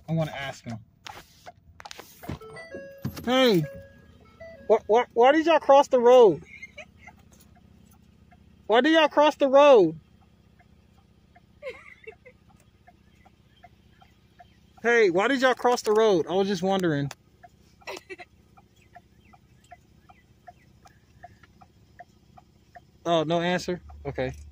I want to ask him. Hey, why did y'all cross the road? Why did y'all cross the road? Hey, why did y'all cross the road? I was just wondering. Oh, no answer? Okay.